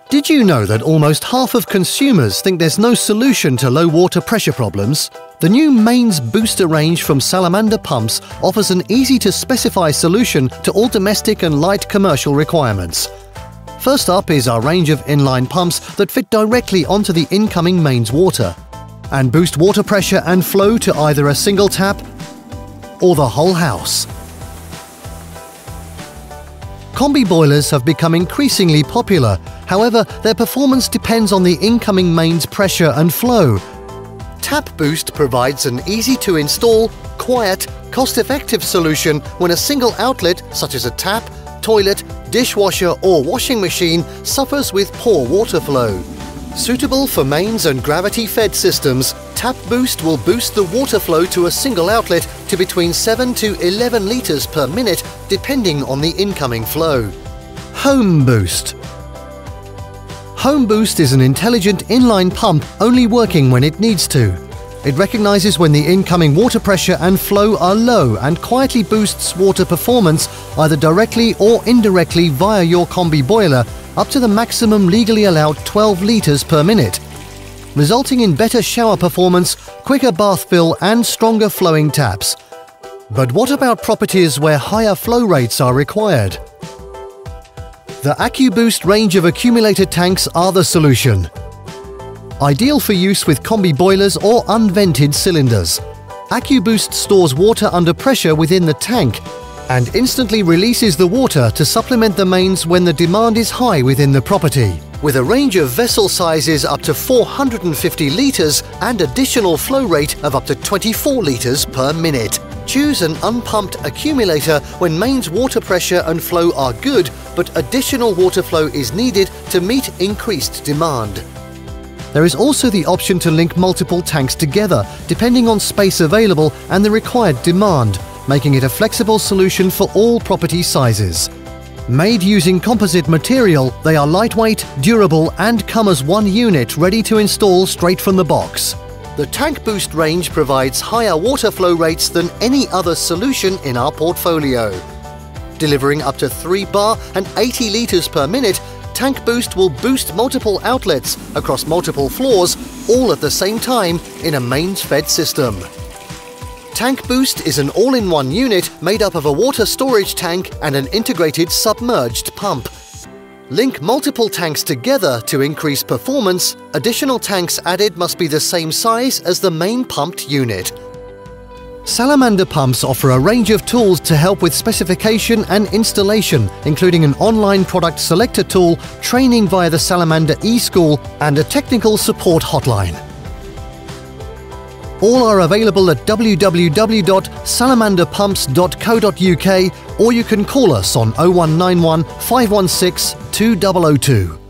Did you know that almost half of consumers think there's no solution to low water pressure problems? The new mains booster range from Salamander pumps offers an easy-to-specify solution to all domestic and light commercial requirements. First up is our range of inline pumps that fit directly onto the incoming mains water and boost water pressure and flow to either a single tap or the whole house. Combi boilers have become increasingly popular. However, their performance depends on the incoming mains pressure and flow. TapBoost provides an easy-to-install, quiet, cost-effective solution when a single outlet, such as a tap, toilet, dishwasher or washing machine, suffers with poor water flow. Suitable for mains and gravity-fed systems, TapBoost will boost the water flow to a single outlet to between 7 to 11 litres per minute, depending on the incoming flow. HomeBoost. HomeBoost is an intelligent inline pump only working when it needs to. It recognises when the incoming water pressure and flow are low and quietly boosts water performance either directly or indirectly via your combi boiler up to the maximum legally allowed 12 litres per minute, resulting in better shower performance, quicker bath fill and stronger flowing taps. But what about properties where higher flow rates are required? The AccuBoost range of accumulator tanks are the solution. Ideal for use with combi boilers or unvented cylinders. AccuBoost stores water under pressure within the tank and instantly releases the water to supplement the mains when the demand is high within the property. With a range of vessel sizes up to 450 litres and additional flow rate of up to 24 litres per minute. Choose an unpumped accumulator when mains water pressure and flow are good, but additional water flow is needed to meet increased demand. There is also the option to link multiple tanks together, depending on space available and the required demand, making it a flexible solution for all property sizes. Made using composite material, they are lightweight, durable and come as one unit ready to install straight from the box. The TankBoost range provides higher water flow rates than any other solution in our portfolio. Delivering up to 3 bar and 80 litres per minute, TankBoost will boost multiple outlets across multiple floors, all at the same time in a mains-fed system. TankBoost is an all-in-one unit made up of a water storage tank and an integrated submerged pump. Link multiple tanks together to increase performance. Additional tanks added must be the same size as the main pumped unit. Salamander pumps offer a range of tools to help with specification and installation, including an online product selector tool, training via the Salamander e-school, and a technical support hotline. All are available at www.salamanderpumps.co.uk or you can call us on 0191 516 2002.